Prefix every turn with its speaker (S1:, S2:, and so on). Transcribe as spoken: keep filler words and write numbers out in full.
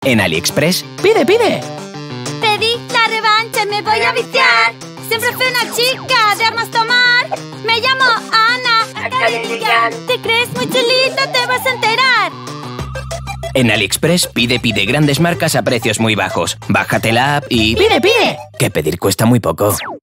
S1: En AliExpress, pide, pide.
S2: Pedí la revancha, me voy a viciar. Siempre fui una chica de armas tomar. Me llamo Ana. ¿Te crees muy chulita? Te vas a enterar.
S1: En AliExpress, pide, pide grandes marcas a precios muy bajos. Bájate la app y...
S2: ¡Pide, pide!
S1: Que pedir cuesta muy poco.